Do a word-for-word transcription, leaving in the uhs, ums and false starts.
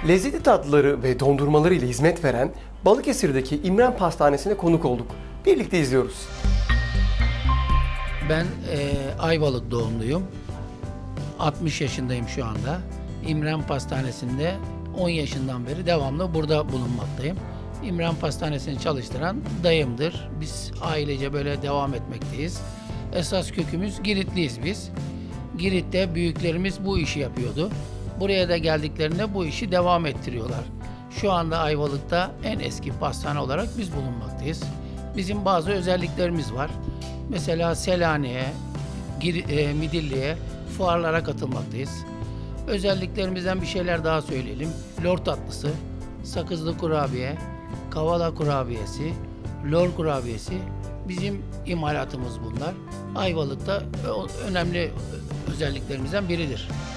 Lezzetli tatlıları ve dondurmaları ile hizmet veren Balıkesir'deki İmren Pastanesi'ne konuk olduk. Birlikte izliyoruz. Ben e, Ayvalık doğumluyum. altmış yaşındayım şu anda. İmren Pastanesi'nde on yaşından beri devamlı burada bulunmaktayım. İmren Pastanesi'ni çalıştıran dayımdır. Biz ailece böyle devam etmekteyiz. Esas kökümüz Giritliyiz biz. Girit'te büyüklerimiz bu işi yapıyordu. Buraya da geldiklerinde bu işi devam ettiriyorlar. Şu anda Ayvalık'ta en eski pastane olarak biz bulunmaktayız. Bizim bazı özelliklerimiz var. Mesela Selanik'e, e, Midilli'ye fuarlara katılmaktayız. Özelliklerimizden bir şeyler daha söyleyelim. Lor tatlısı, sakızlı kurabiye, kavala kurabiyesi, lor kurabiyesi bizim imalatımız bunlar. Ayvalık'ta önemli özelliklerimizden biridir.